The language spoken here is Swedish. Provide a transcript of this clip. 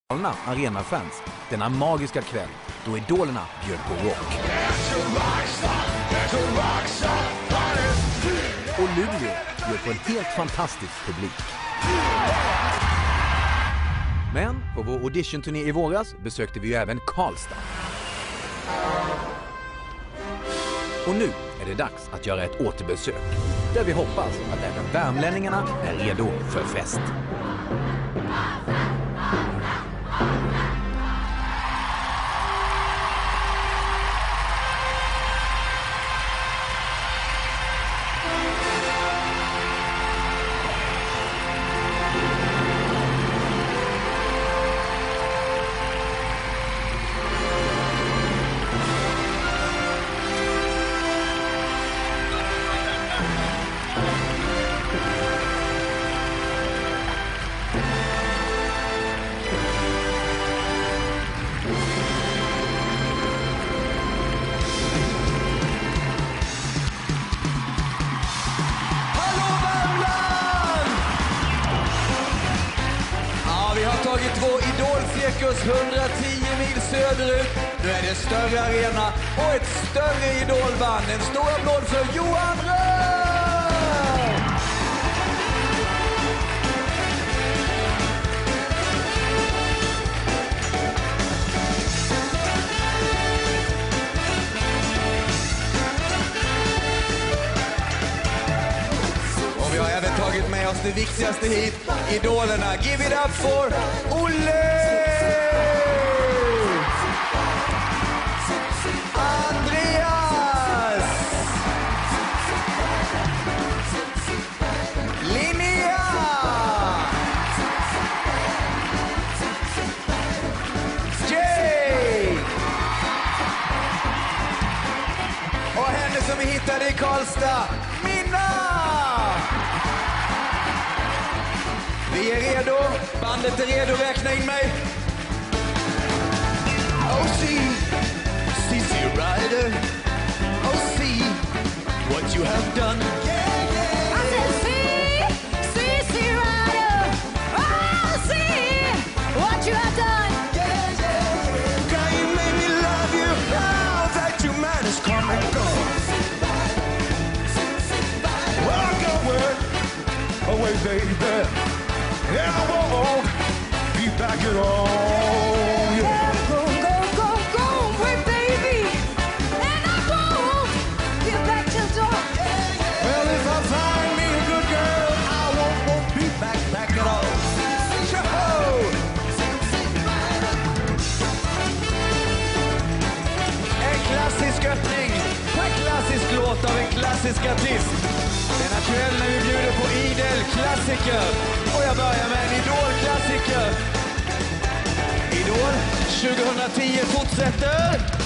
arenafans denna magiska kväll då idolerna bjöd på rock. Och Luleå bjöd på en helt fantastisk publik. Men på vår auditionturné i våras besökte vi ju även Karlstad. Och nu är det dags att göra ett återbesök där vi hoppas att även värmlänningarna är redo för fest. Vi har tagit vår idolcirkus 110 mil söderut. Nu är det större arena och ett större idolband. En stor applåd för Johan Röhr! Och vi har även tagit med oss det viktigaste hit, idolerna. Give it up for Olle! Andreas! Linnea! Jay! Och henne som vi hittade i Karlstad, Minna! Vi är redo, bandet är redo, räkna in mig. Oh, see Rider. Oh, see what you have done. I said, see Rider. Oh, see what you have done. Girl, you made me love you. Now that your man is come and gone. Walk away, baby. Yeah, I won't be back at all. Yeah. Go away, baby. And I won't get back till dawn. Well, if I find me a good girl, I won't be back at all. En klassisk öppning på en klassisk låt av en klassisk artist. Den är aktuell när vi bjuder på idel klassiker. Och jag börjar med en idolklassiker. Idol 2010 fortsätter.